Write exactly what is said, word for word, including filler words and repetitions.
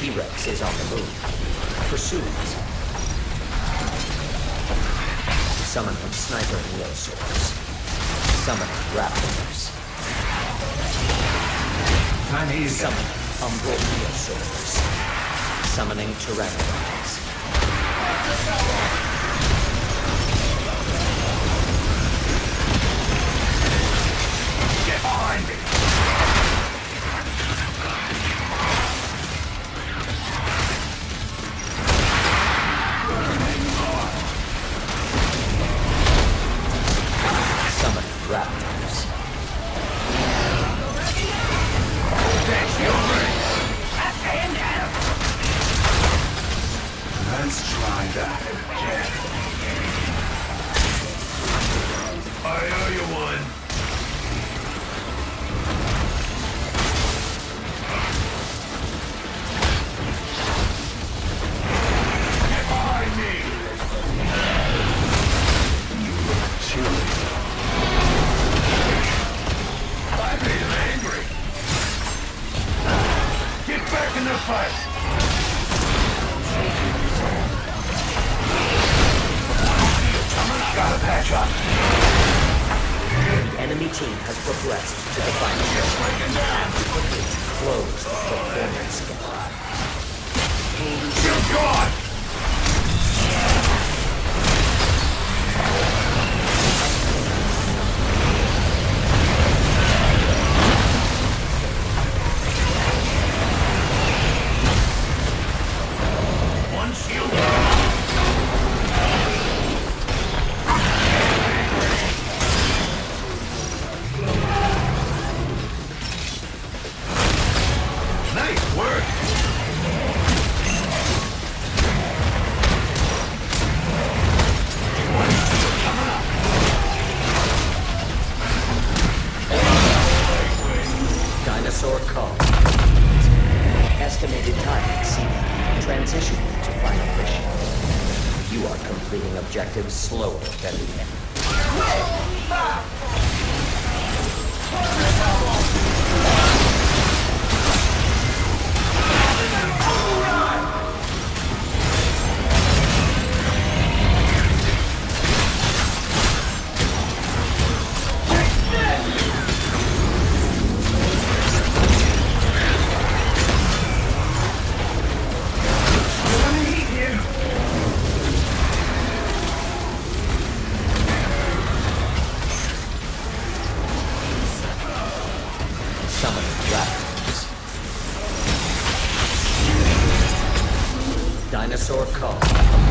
T-Rex is on the move. Pursues. Summoning Sniper Neosaurs. Summoning Raptors. Summoning Umbral Neosaurs. Summoning Pteranodons. Get behind me! Summoning Raptors. That's your ring! That's him down! Let's try that again. I owe you one. Get behind me! You look chilly. I made him angry. Get back in the fight! Gotta patch up. The enemy team has progressed to the final mission and quickly close the performance gap. You're gone! One shield. Nice work! Dinosaur call. Estimated time exceeded. Transitioning to final mission. You are completing objectives slower than the enemy. Summoning Raptors. Dinosaur call.